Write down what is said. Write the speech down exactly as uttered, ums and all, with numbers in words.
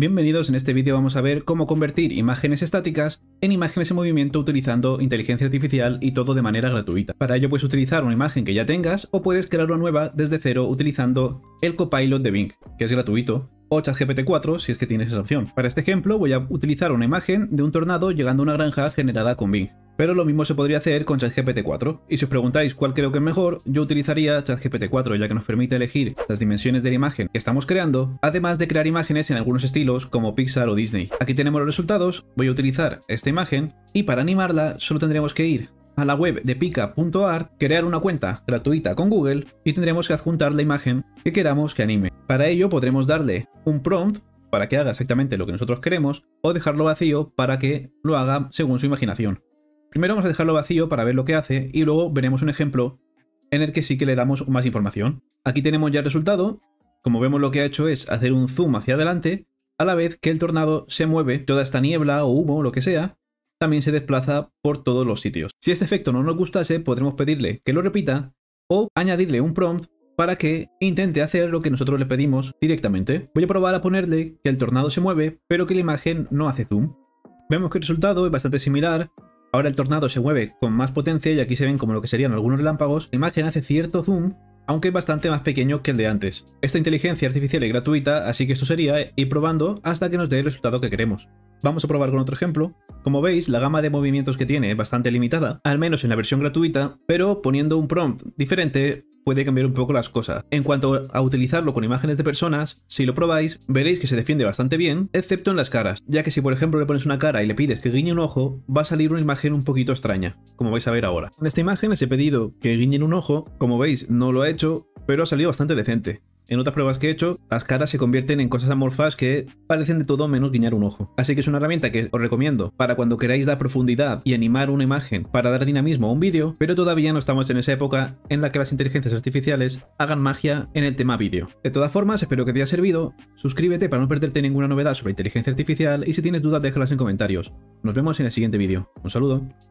Bienvenidos, en este vídeo vamos a ver cómo convertir imágenes estáticas en imágenes en movimiento utilizando inteligencia artificial y todo de manera gratuita. Para ello puedes utilizar una imagen que ya tengas o puedes crear una nueva desde cero utilizando el Copilot de Bing, que es gratuito, o ChatGPT cuatro si es que tienes esa opción. Para este ejemplo voy a utilizar una imagen de un tornado llegando a una granja generada con Bing. Pero lo mismo se podría hacer con ChatGPT cuatro. Y si os preguntáis cuál creo que es mejor, yo utilizaría ChatGPT cuatro, ya que nos permite elegir las dimensiones de la imagen que estamos creando, además de crear imágenes en algunos estilos como Pixar o Disney. Aquí tenemos los resultados, voy a utilizar esta imagen y para animarla solo tendremos que ir a la web de pica punto art, crear una cuenta gratuita con Google y tendremos que adjuntar la imagen que queramos que anime. Para ello podremos darle un prompt para que haga exactamente lo que nosotros queremos o dejarlo vacío para que lo haga según su imaginación. Primero vamos a dejarlo vacío para ver lo que hace y luego veremos un ejemplo en el que sí que le damos más información. Aquí tenemos ya el resultado. Como vemos, lo que ha hecho es hacer un zoom hacia adelante, a la vez que el tornado se mueve, toda esta niebla o humo o lo que sea, también se desplaza por todos los sitios. Si este efecto no nos gustase, podremos pedirle que lo repita o añadirle un prompt para que intente hacer lo que nosotros le pedimos directamente. Voy a probar a ponerle que el tornado se mueve, pero que la imagen no hace zoom. Vemos que el resultado es bastante similar. Ahora el tornado se mueve con más potencia y aquí se ven como lo que serían algunos relámpagos. La imagen hace cierto zoom, aunque es bastante más pequeño que el de antes. Esta inteligencia artificial es gratuita, así que esto sería ir probando hasta que nos dé el resultado que queremos. Vamos a probar con otro ejemplo. Como veis, la gama de movimientos que tiene es bastante limitada, al menos en la versión gratuita, pero poniendo un prompt diferente puede cambiar un poco las cosas. En cuanto a utilizarlo con imágenes de personas, si lo probáis, veréis que se defiende bastante bien, excepto en las caras, ya que si por ejemplo le pones una cara y le pides que guiñe un ojo, va a salir una imagen un poquito extraña, como vais a ver ahora. En esta imagen les he pedido que guiñen un ojo, como veis no lo ha hecho, pero ha salido bastante decente. En otras pruebas que he hecho, las caras se convierten en cosas amorfas que parecen de todo menos guiñar un ojo. Así que es una herramienta que os recomiendo para cuando queráis dar profundidad y animar una imagen para dar dinamismo a un vídeo, pero todavía no estamos en esa época en la que las inteligencias artificiales hagan magia en el tema vídeo. De todas formas, espero que te haya servido. Suscríbete para no perderte ninguna novedad sobre inteligencia artificial y si tienes dudas déjalas en comentarios. Nos vemos en el siguiente vídeo. Un saludo.